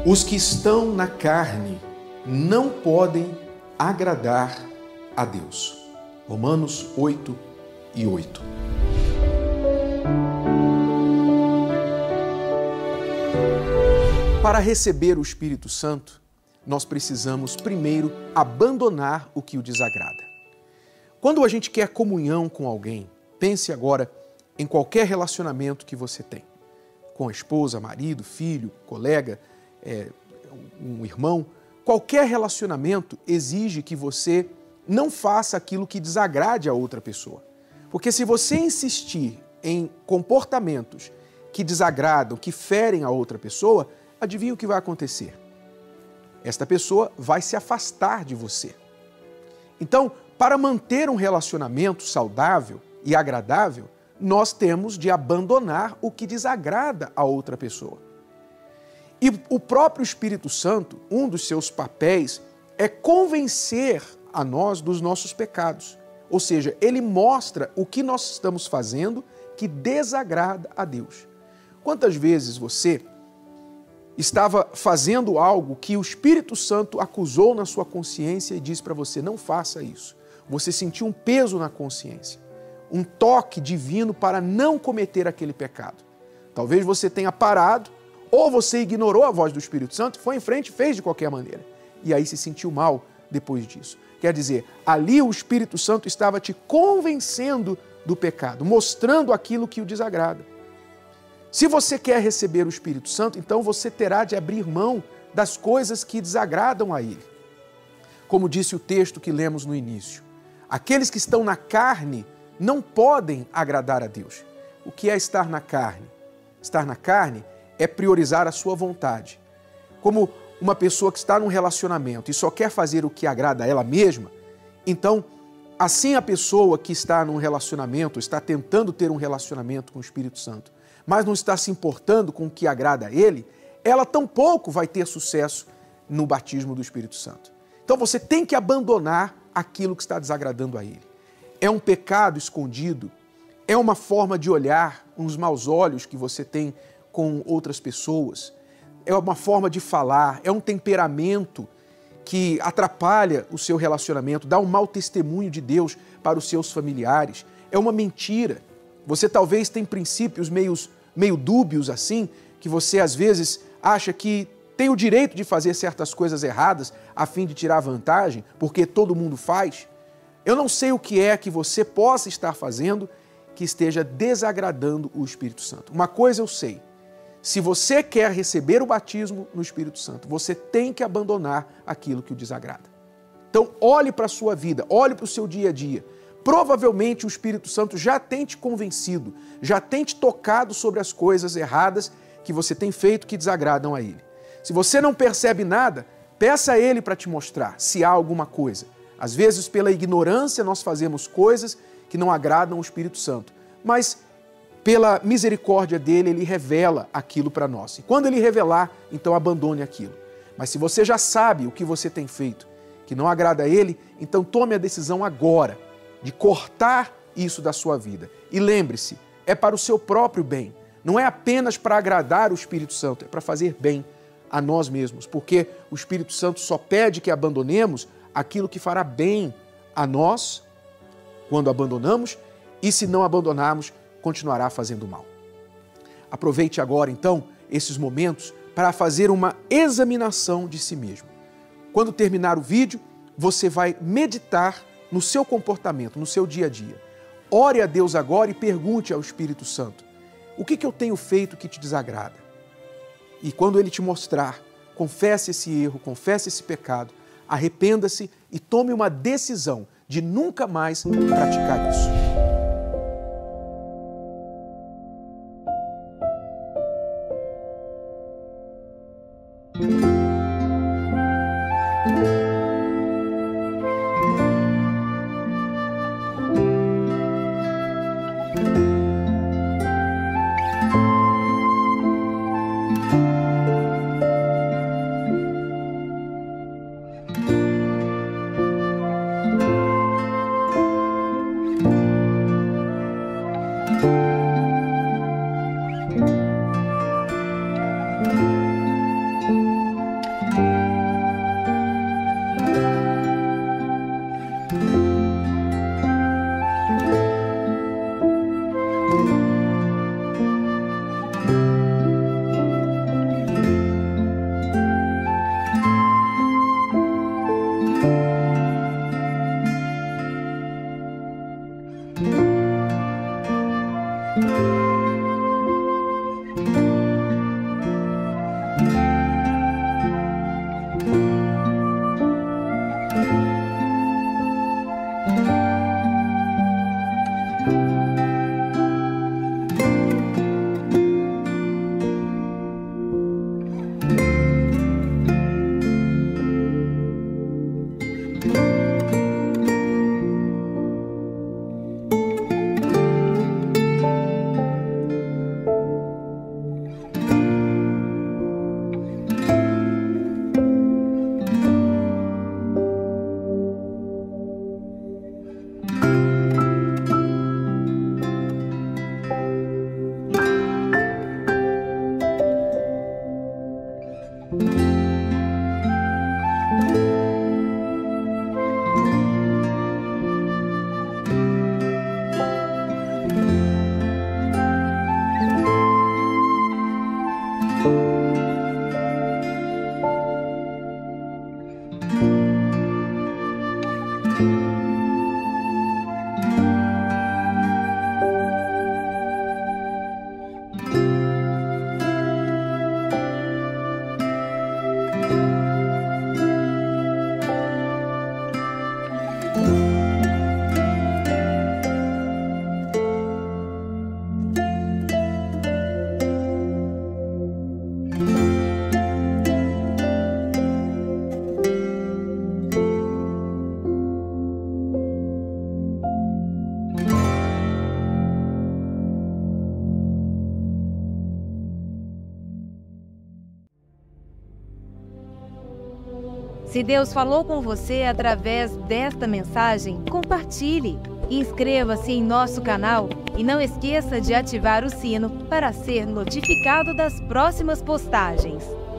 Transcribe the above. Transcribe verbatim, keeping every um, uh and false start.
Os que estão na carne não podem agradar a Deus. Romanos oito e oito. Para receber o Espírito Santo, nós precisamos primeiro abandonar o que o desagrada. Quando a gente quer comunhão com alguém, pense agora em qualquer relacionamento que você tem, com a esposa, marido, filho, colega, é, um irmão. Qualquer relacionamento exige que você não faça aquilo que desagrade a outra pessoa. Porque se você insistir em comportamentos que desagradam, que ferem a outra pessoa, adivinha o que vai acontecer? Esta pessoa vai se afastar de você. Então, para manter um relacionamento saudável e agradável, nós temos de abandonar o que desagrada a outra pessoa. E o próprio Espírito Santo, um dos seus papéis é convencer a nós dos nossos pecados. Ou seja, ele mostra o que nós estamos fazendo que desagrada a Deus. Quantas vezes você estava fazendo algo que o Espírito Santo acusou na sua consciência e disse para você, não faça isso. Você sentiu um peso na consciência, um toque divino para não cometer aquele pecado. Talvez você tenha parado, ou você ignorou a voz do Espírito Santo, foi em frente e fez de qualquer maneira. E aí se sentiu mal depois disso. Quer dizer, ali o Espírito Santo estava te convencendo do pecado, mostrando aquilo que o desagrada. Se você quer receber o Espírito Santo, então você terá de abrir mão das coisas que desagradam a Ele. Como disse o texto que lemos no início, aqueles que estão na carne não podem agradar a Deus. O que é estar na carne? Estar na carne é priorizar a sua vontade. Como uma pessoa que está num relacionamento e só quer fazer o que agrada a ela mesma, então, assim a pessoa que está num relacionamento, está tentando ter um relacionamento com o Espírito Santo, mas não está se importando com o que agrada a ele, ela tampouco vai ter sucesso no batismo do Espírito Santo. Então você tem que abandonar aquilo que está desagradando a ele. É um pecado escondido, é uma forma de olhar, uns maus olhos que você tem com outras pessoas, é uma forma de falar, é um temperamento que atrapalha o seu relacionamento, dá um mau testemunho de Deus para os seus familiares, é uma mentira. Você talvez tem princípios meio, meio dúbios assim, que você às vezes acha que tem o direito de fazer certas coisas erradas a fim de tirar vantagem, porque todo mundo faz. Eu não sei o que é que você possa estar fazendo que esteja desagradando o Espírito Santo. Uma coisa eu sei, se você quer receber o batismo no Espírito Santo, você tem que abandonar aquilo que o desagrada. Então, olhe para a sua vida, olhe para o seu dia a dia. Provavelmente o Espírito Santo já tem te convencido, já tem te tocado sobre as coisas erradas que você tem feito que desagradam a Ele. Se você não percebe nada, peça a Ele para te mostrar se há alguma coisa. Às vezes, pela ignorância, nós fazemos coisas que não agradam o Espírito Santo, mas pela misericórdia dele, ele revela aquilo para nós. E quando ele revelar, então abandone aquilo. Mas se você já sabe o que você tem feito, que não agrada a ele, então tome a decisão agora de cortar isso da sua vida. E lembre-se, é para o seu próprio bem. Não é apenas para agradar o Espírito Santo, é para fazer bem a nós mesmos. Porque o Espírito Santo só pede que abandonemos aquilo que fará bem a nós quando abandonamos, e se não abandonarmos, continuará fazendo mal. Aproveite agora, então, esses momentos para fazer uma examinação de si mesmo. Quando terminar o vídeo, você vai meditar no seu comportamento, no seu dia a dia. Ore a Deus agora e pergunte ao Espírito Santo, o que que eu tenho feito que te desagrada? E quando Ele te mostrar, confesse esse erro, confesse esse pecado, arrependa-se e tome uma decisão de nunca mais praticar isso. Se Deus falou com você através desta mensagem, compartilhe. Inscreva-se em nosso canal e não esqueça de ativar o sino para ser notificado das próximas postagens.